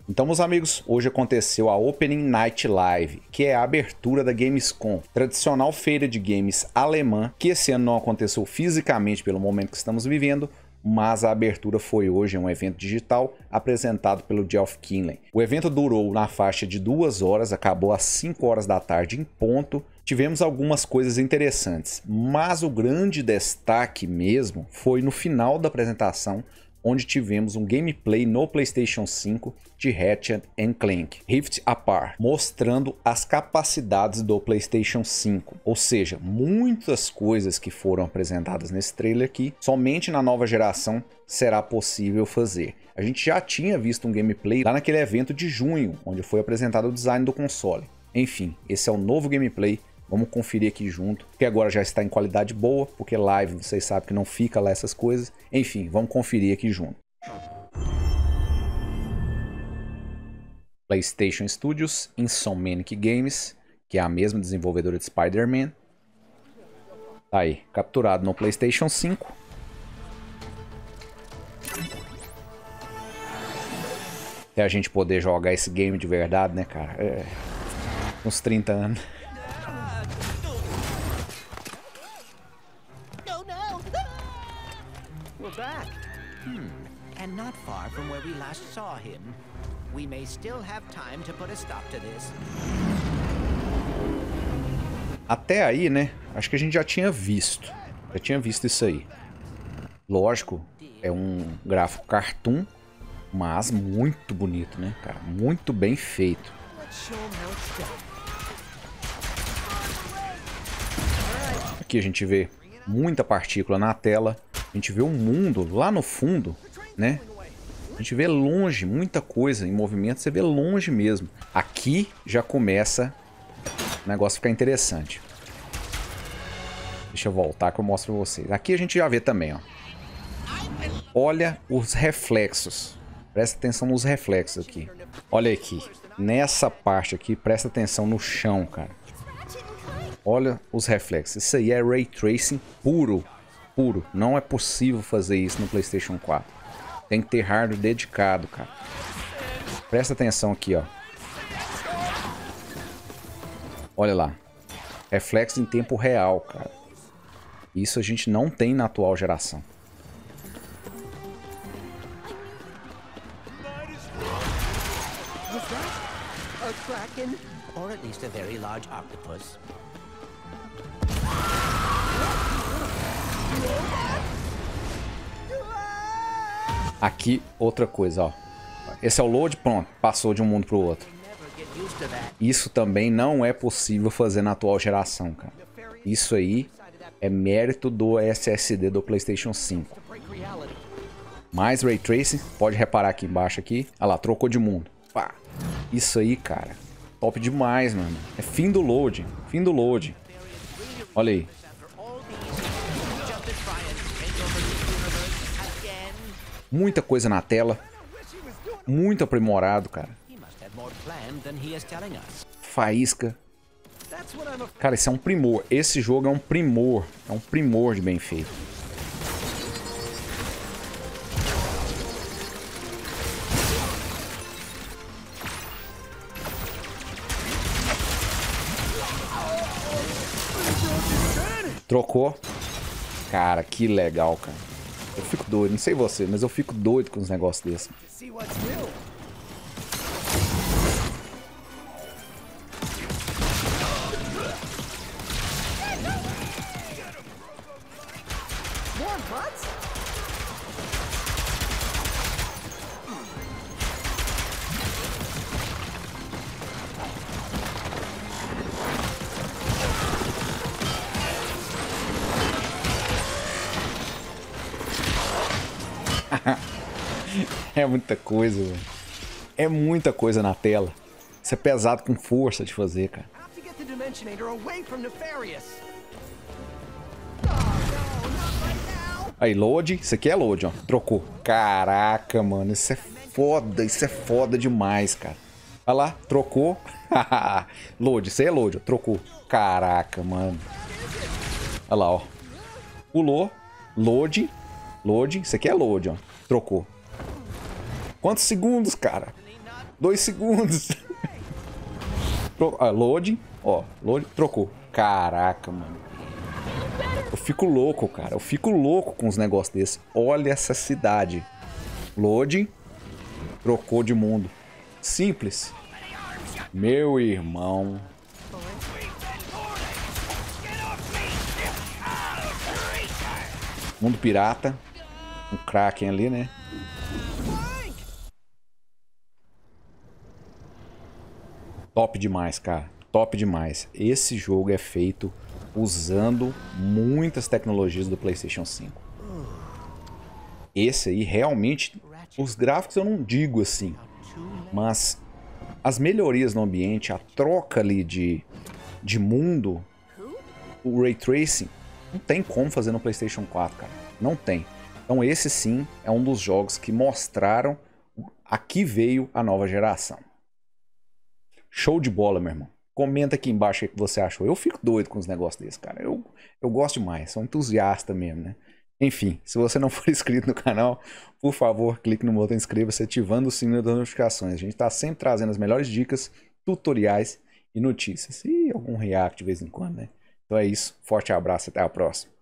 Então, meus amigos, hoje aconteceu a Opening Night Live, que é a abertura da Gamescom, tradicional feira de games alemã, que esse ano não aconteceu fisicamente pelo momento que estamos vivendo, mas a abertura foi hoje, um evento digital apresentado pelo Geoff Keighley. O evento durou na faixa de 2 horas, acabou às 5 horas da tarde em ponto. Tivemos algumas coisas interessantes, mas o grande destaque mesmo foi no final da apresentação, onde tivemos um gameplay no PlayStation 5 de Ratchet & Clank Rift Apart, mostrando as capacidades do PlayStation 5. Ou seja, muitas coisas que foram apresentadas nesse trailer aqui, somente na nova geração será possível fazer. A gente já tinha visto um gameplay lá naquele evento de junho, onde foi apresentado o design do console. Enfim, esse é o novo gameplay. Vamos conferir aqui junto, que agora já está em qualidade boa, porque live vocês sabem que não fica lá essas coisas. Enfim, vamos conferir aqui junto. PlayStation Studios, Insomniac Games, que é a mesma desenvolvedora de Spider-Man. Tá aí, capturado no PlayStation 5. Até a gente poder jogar esse game de verdade, né, cara? Uns 30 anos. Back. And not far from where we last saw him. We may still have time to put a stop to this. Até aí, né? Acho que a gente já tinha visto. Já tinha visto isso aí. Lógico, é um gráfico cartoon, mas muito bonito, né, cara? Muito bem feito. Aqui a gente vê muita partícula na tela. A gente vê o mundo lá no fundo, né? A gente vê longe, muita coisa em movimento, você vê longe mesmo. Aqui já começa o negócio ficar interessante. Deixa eu voltar que eu mostro pra vocês. Aqui a gente já vê também, ó. Olha os reflexos. Presta atenção nos reflexos aqui. Olha aqui. Nessa parte aqui, presta atenção no chão, cara. Olha os reflexos. Isso aí é Ray Tracing puro. Puro. Não é possível fazer isso no PlayStation 4. Tem que ter hardware dedicado, cara. Presta atenção aqui, ó. Olha lá. Reflexo em tempo real, cara. Isso a gente não tem na atual geração. Was that a kraken? Or at least a very large octopus. Aqui, outra coisa, ó. Esse é o load, pronto. Passou de um mundo pro outro. Isso também não é possível fazer na atual geração, cara. Isso aí é mérito do SSD do PlayStation 5. Mais Ray Tracing. Pode reparar aqui embaixo aqui. Olha lá, trocou de mundo. Pá. Isso aí, cara. Top demais, mano. É fim do load. Fim do load. Olha aí. Muita coisa na tela. Muito aprimorado, cara. Faísca. Cara, isso é um primor. Esse jogo é um primor. É um primor de bem feito. Trocou. Cara, que legal, cara. Eu fico doido, não sei você, mas eu fico doido com uns negócios desses. É muita coisa, velho. É muita coisa na tela. Isso é pesado com força de fazer, cara. Aí, load. Isso aqui é load, ó. Trocou. Caraca, mano. Isso é foda demais, cara. Olha lá, trocou. Load, isso aí é load, ó. Trocou. Caraca, mano. Olha lá, ó. Pulou. Load. Load. Isso aqui é load, ó. Trocou. Quantos segundos, cara? 2 segundos. Loading. Ó, loading. Trocou. Caraca, mano. Eu fico louco, cara. Eu fico louco com os negócios desses. Olha essa cidade. Loading. Trocou de mundo. Simples. Meu irmão. Mundo pirata. Um Kraken ali, né? Top demais, cara. Top demais. Esse jogo é feito usando muitas tecnologias do PlayStation 5. Esse aí, realmente, os gráficos eu não digo assim, mas as melhorias no ambiente, a troca ali de mundo, o Ray Tracing, não tem como fazer no PlayStation 4, cara. Não tem. Então esse sim é um dos jogos que mostraram a que veio a nova geração. Show de bola, meu irmão. Comenta aqui embaixo o que você achou. Eu fico doido com os negócios desses, cara. Eu gosto demais. Sou entusiasta mesmo, né? Enfim, se você não for inscrito no canal, por favor, clique no botão inscreva-se, ativando o sininho das notificações. A gente está sempre trazendo as melhores dicas, tutoriais e notícias. E algum react de vez em quando, né? Então é isso. Forte abraço. Até a próxima.